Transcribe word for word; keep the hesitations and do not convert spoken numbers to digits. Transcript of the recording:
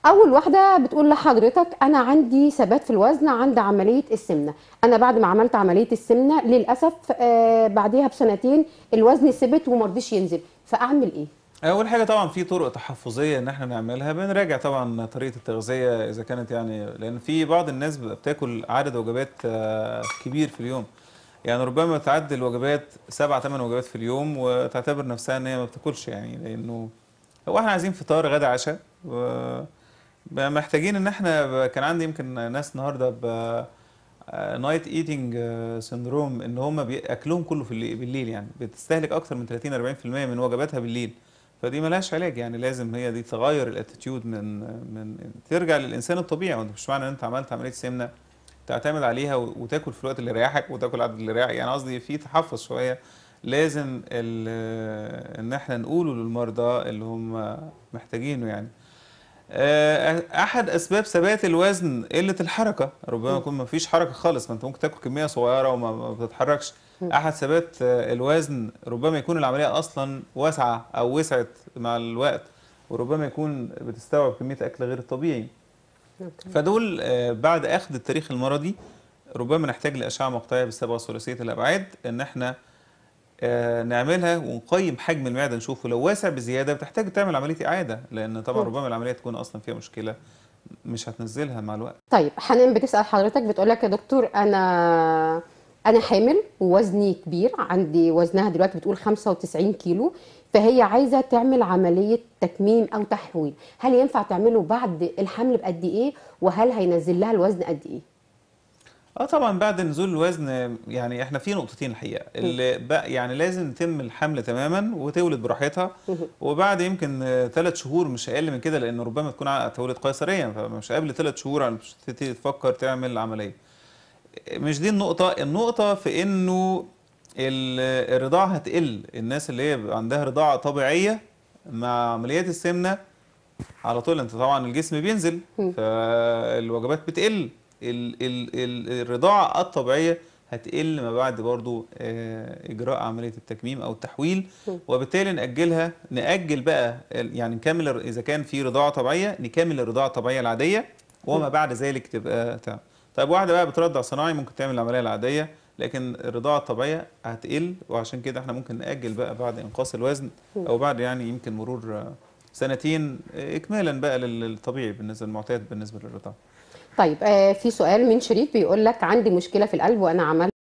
اول واحده بتقول لحضرتك انا عندي ثبات في الوزن عند عمليه السمنه. انا بعد ما عملت عمليه السمنه للاسف آه بعديها بسنتين الوزن ثبت وما رضيش ينزل، فاعمل ايه؟ اول حاجه طبعا في طرق تحفظيه ان احنا نعملها، بنراجع طبعا طريقه التغذيه اذا كانت يعني، لان في بعض الناس بتبقى بتاكل عدد وجبات آه، كبير في اليوم. يعني ربما تعدي الوجبات سبع ثمان وجبات في اليوم وتعتبر نفسها ان هي ما بتاكلش، يعني لانه هو احنا عايزين فطار غدا عشاء، ومحتاجين ان احنا، كان عندي يمكن ناس النهارده ب نايت ايتنج سندروم، ان هم اكلهم كله في الليل بالليل، يعني بتستهلك اكتر من ثلاثين أربعين في المية من وجباتها بالليل. فدي ملهاش علاج، يعني لازم هي دي تغير الاتيتيود، من من ترجع للانسان الطبيعي. وانت مش معنى ان انت عملت عمليه سمنه تعتمد عليها وتاكل في الوقت اللي يريحك وتاكل عدد اللي يريحك، يعني قصدي في تحفظ شويه. لازم ان احنا نقوله للمرضى اللي هم محتاجينه يعني. آه، احد اسباب ثبات الوزن قله الحركه، ربما مم. يكون ما فيش حركه خالص، ما انت ممكن تاكل كميه صغيره وما ما بتتحركش. مم. احد ثبات آه، الوزن ربما يكون العمليه اصلا واسعه او وسعت مع الوقت، وربما يكون بتستوعب كميه اكل غير الطبيعي. أوكي. فدول آه، بعد اخذ التاريخ المرضي ربما نحتاج لاشعه مقطعيه بالصبغه ثلاثيه الابعاد، ان احنا آه، نعملها ونقيم حجم المعده، نشوفه لو واسع بزياده بتحتاج تعمل عمليه اعاده، لان طبعا مم. ربما العمليه تكون اصلا فيها مشكله مش هتنزلها مع الوقت. طيب حنان بتسأل حضرتك بتقول لك يا دكتور انا انا حامل ووزني كبير، عندي وزنها دلوقتي بتقول خمسة وتسعين كيلو، فهي عايزه تعمل عمليه تكميم او تحويل، هل ينفع تعمله بعد الحمل بقد ايه؟ وهل هينزل لها الوزن قد ايه؟ اه طبعا بعد نزول الوزن، يعني احنا في نقطتين الحقيقه مم. اللي بقى، يعني لازم يتم الحمل تماما وتولد براحتها، مم. وبعد يمكن ثلاث شهور مش اقل من كده، لان ربما تكون ع- تولد قيصريا، فمش قبل ثلاث شهور مش تبتدي تفكر تعمل عمليه. مش دي النقطه، النقطه في انه ال- الرضاعه هتقل. الناس اللي هي بيبقى عندها رضاعه طبيعيه مع عمليات السمنه على طول، انت طبعا الجسم بينزل مم. فالوجبات بتقل. ال ال ال الرضاعة الطبيعية هتقل ما بعد برضو آه، إجراء عملية التكميم أو التحويل، مم. وبالتالي نأجلها، نأجل بقى ال- يعني نكمل الر- إذا كان في رضاعة طبيعية نكمل الرضاعة الطبيعية العادية، مم. وما بعد ذلك تبقى تعمل. طيب واحدة بقى بترضع صناعي ممكن تعمل العملية العادية، لكن الرضاعة الطبيعية هتقل، وعشان كده احنا ممكن نأجل بقى بعد إنقاص الوزن، مم. أو بعد يعني يمكن مرور آه، سنتين إكمالا بقى للطبيعي بالنسبة للمعتاد بالنسبة للرضاعة. طيب آه في سؤال من شريف بيقول لك عندي مشكله في القلب وانا عملت